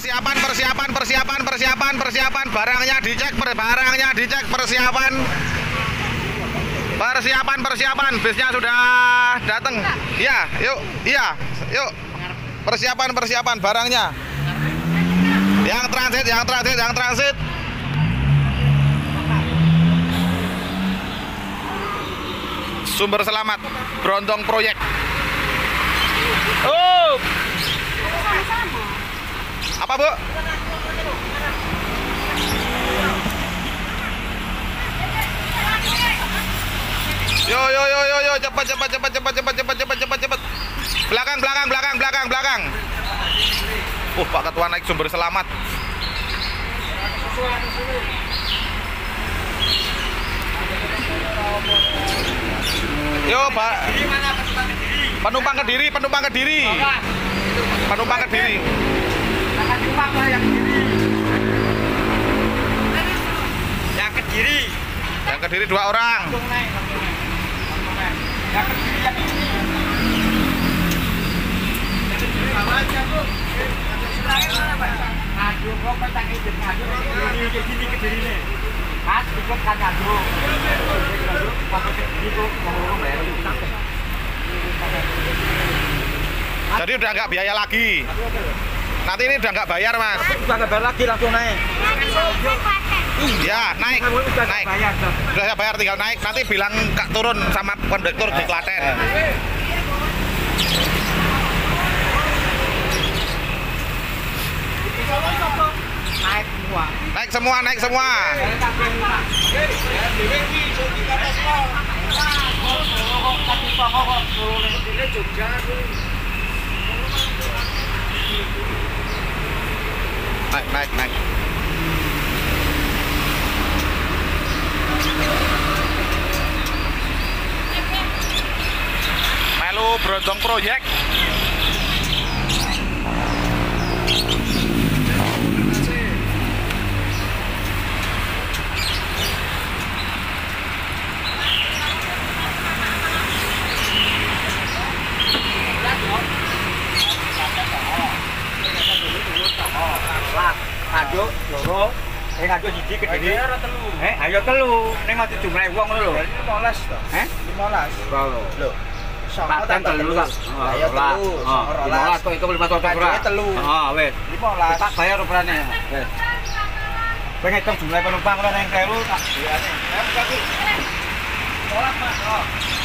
persiapan, barangnya dicek, persiapan, bisnya sudah datang. Iya, yuk. Persiapan barangnya. Yang transit. Sumber Selamat, Brondong Proyek. Oh. Apa, Bu? Yo, cepat. Belakang. Pak Ketua naik Sumber Selamat. Yo, Pak. Penumpang Kediri. Yang Kediri 2 orang. Jadi udah nggak biaya lagi. Nanti ini udah nggak bayar, Mas. Udah nggak bayar lagi, langsung naik. Ya, naik. Udah saya bayar, tinggal naik. Nanti bilang Kak turun sama kondektur di Klaten. Naik semua. Naik. Melu Brondong Proyek. Aduh, loro. Aduh siji Kediri. Ayo telu. Ning mati jumlah wong lho. 15 to. 15. Lho. Klaten telu kok. Ayo telu. 15 kok itu 5 cocok ora. Telu. Heeh, wis. 15. Tak bayar operane. Wis. Pengen hitung jumlah penumpang ora ning Sewu tak biane. Ayo kaki. Tolak, Mas. Oh.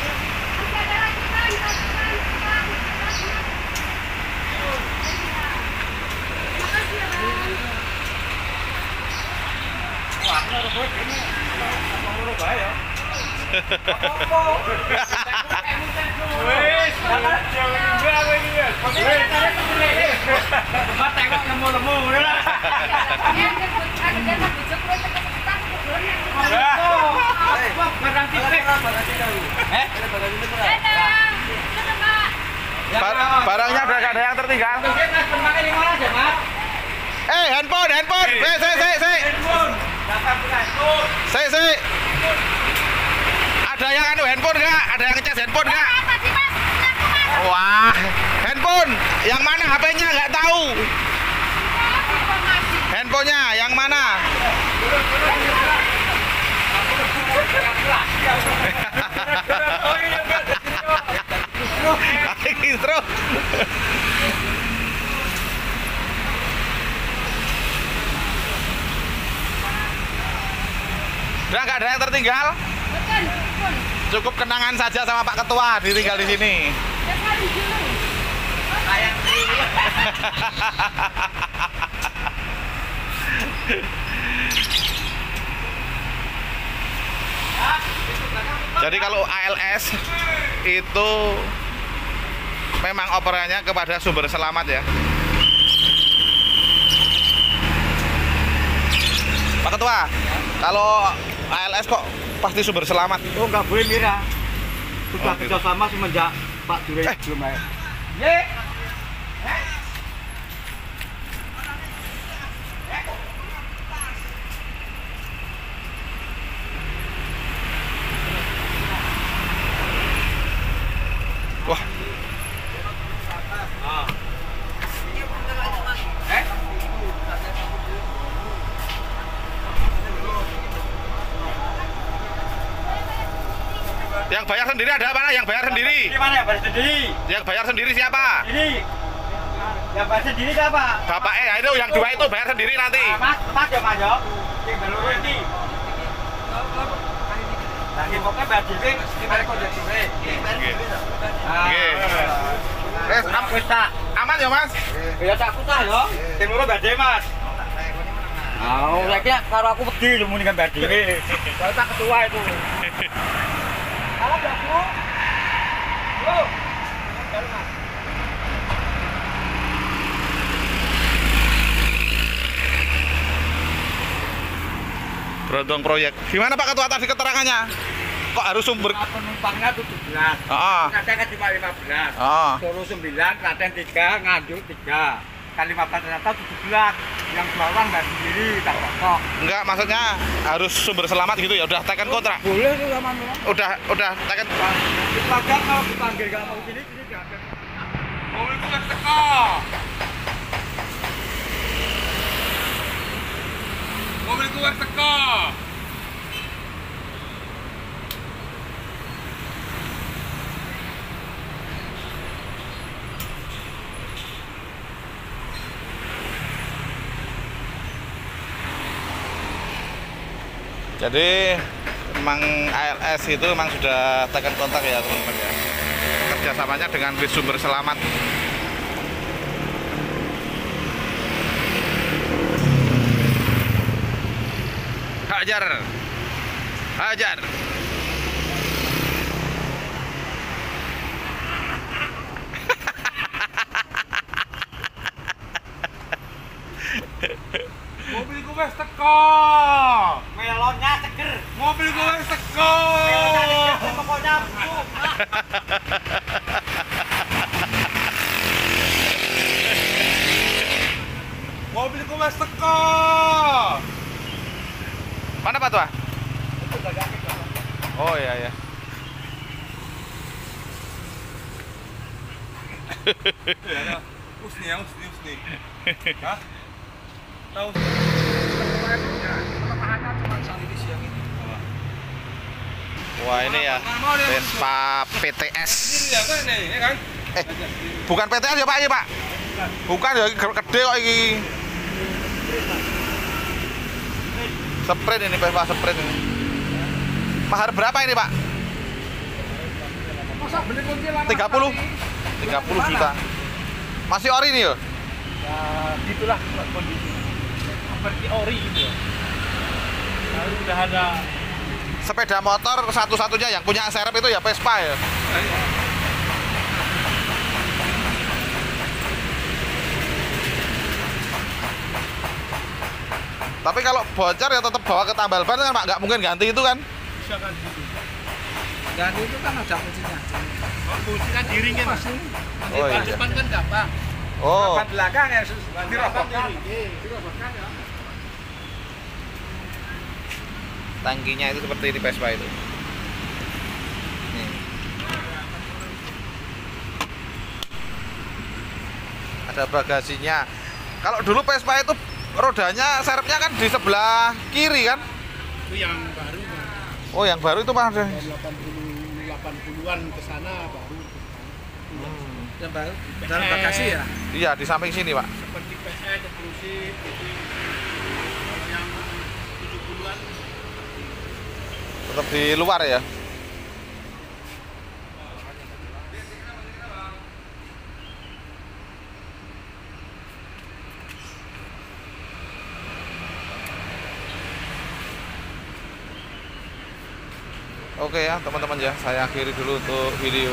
Wah, ini robot ini. Apa bahaya? Wes, jangan enggak ini ya. Mat tengok lemu-lemu ora. Barangnya udah gak ada yang tertinggal. Handphone. Saya. Ada yang handphone nggak? Ada yang ngecas handphone nggak? Wah, handphone. Yang mana HP-nya nggak tahu. Handphonenya yang mana? Kistro. Udah nggak ada yang tertinggal? Cukup kenangan saja sama Pak Ketua ditinggal di sini. Jadi kalau ALS itu memang operannya kepada Sumber Selamat ya. Pak Ketua, kalau ALS kok pasti Sumber Selamat? Oh, nggak boleh Mira. Sudah kerjasama semenjak Pak Dure belum air. Wah. Yang bayar sendiri ada mana? Yang bayar sendiri? Ini mana yang bayar sendiri? Yang bayar sendiri siapa? Ini. Yang bayar sendiri siapa? Bapak itu yang dua itu bayar sendiri nanti. Mas ya Mas yo. Sing beluru iki. Lagi pokoknya bayar dhewe, iki bayar kondekture. Nggih. Wes Aman ya, Mas? ya tak kusah yo. Sing loro bayar dhewe, Mas. Lagi karo aku wedi lho muni kan bayar dhewe. Kalau tak ketua itu. Halo, Bu. Yo. Berondong proyek. Gimana Pak Ketua tadi keterangannya? Kok harus sumber? Penumpangnya 17. Heeh. Kadang kan cuma 15. Oh. Solo 9, Klaten 3, Nganjuk 3. Kali 15 ternyata 17. Yang bawah nggak sendiri, tak kosong. Enggak, maksudnya harus sumber selamat gitu ya. Udah tekan kontrak. Boleh tuh sama Mila. Udah tekan. Dipanggil kalau dipanggil nggak mau sini nggak ada. Mobil ku wis teko. Mobil ku wis teko. Jadi memang ALS itu memang sudah tekan kontak ya teman-teman ya. Kerjasamanya dengan bis sumber selamat. Hajar, hajar. Mobilku wis teko. Melonnya seger. Mobilku wis teko. Melonnya seger pokoknya. Mobilku wis teko. Mana Pak Tua? Oh iya ya. Usni. Hah? Tahu? Wah ini ya Vespa PTS. Ini kan? Bukan PTS ya Pak, ini Pak. Bukan ya, gede kok ini. Sprint ini Vespa Sprint ini. Mahar berapa ini Pak? 30 juta. Masih ori nih ya? Ya gitulah kondisi. Seperti ori gitu ya. Lalu udah ada Sepeda motor satu-satunya yang punya serep itu ya Vespa ya. Tapi kalau bocor ya tetap bawa ke tambal ban kan Pak, nggak mungkin ganti itu kan? bisa kan gitu. Ganti itu kan ada kuncinya. Kunci kan diringin Mas. Oh iya. Depan kan gampang. Oh. Depan belakang ya dirobokkan. Tangkinya itu seperti di Vespa itu. Nih. Ada bagasinya. Kalau dulu Vespa itu rodanya serepnya kan di sebelah kiri kan? Itu yang baru Mas. Oh, yang baru itu Mas. 80-an ke sana baru. Yang baru dalam bagasi ya? Iya, di samping sini, Pak. Seperti PS, eksklusif, gitu. Kalau yang 70-an Tetap di luar ya. Oke ya teman-teman ya, saya akhiri dulu untuk video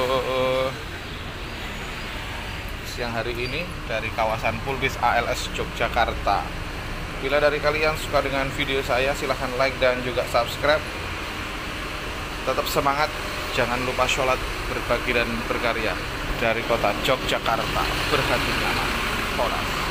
siang hari ini dari kawasan Pulbis ALS Yogyakarta. Bila dari kalian suka dengan video saya, silahkan like dan juga subscribe. Tetap semangat, jangan lupa sholat, berbagi dan berkarya. Dari kota Yogyakarta, berhati nyaman. Horas.